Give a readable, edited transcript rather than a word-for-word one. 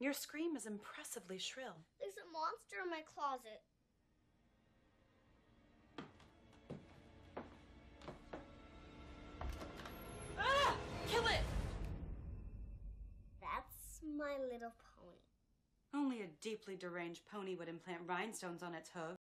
Your scream is impressively shrill. There's a monster in my closet. Ah! Kill it! That's My Little Pony. Only a deeply deranged pony would implant rhinestones on its hooves.